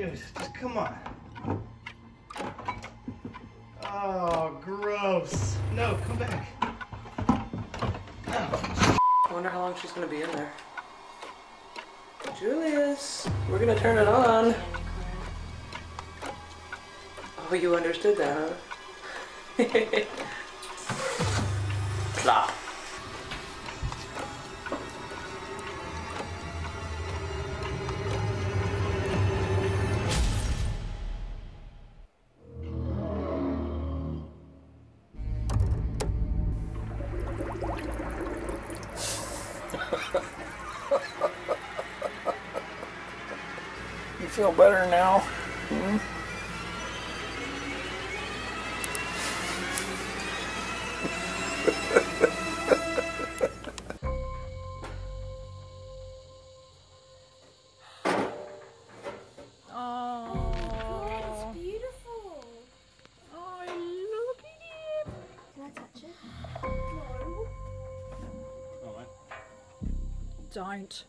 Dude, just come on. Oh, gross. No, come back. No. I wonder how long she's gonna be in there. Julius, we're gonna turn it on. Oh, you understood that, huh? Plop. You feel better now? Hmm? Oh, it's beautiful. Oh, look at him. Can I touch it? No. Oh, what? Don't.